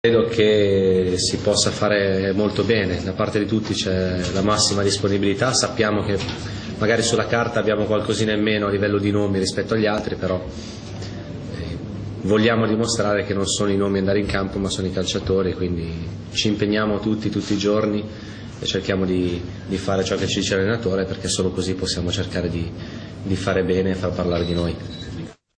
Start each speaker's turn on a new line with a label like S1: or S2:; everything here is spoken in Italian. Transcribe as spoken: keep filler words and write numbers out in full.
S1: Credo che si possa fare molto bene, da parte di tutti c'è la massima disponibilità, sappiamo che magari sulla carta abbiamo qualcosina in meno a livello di nomi rispetto agli altri, però eh, vogliamo dimostrare che non sono i nomi ad andare in campo ma sono i calciatori, quindi ci impegniamo tutti, tutti i giorni e cerchiamo di, di fare ciò che ci dice l'allenatore, perché solo così possiamo cercare di, di fare bene e far parlare di noi.